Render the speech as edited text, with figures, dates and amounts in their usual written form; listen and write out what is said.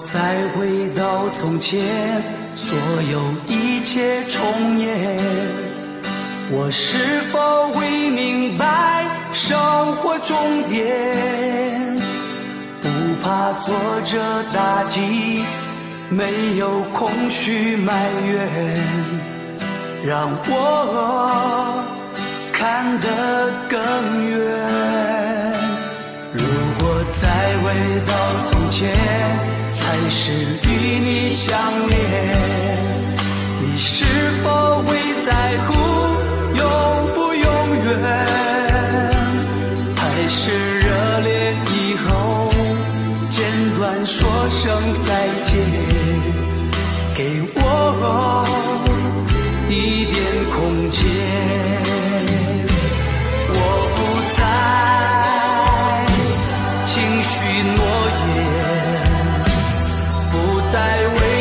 再回到从前，所有一切重演，我是否会明白生活终点？不怕挫折打击，没有空虚埋怨，让我看得更远。如果再回到从前，才是与你相恋，你是否会在乎永不永远？还是热恋以后简短说声再见，给我一点空间。我不再轻许诺言，不再为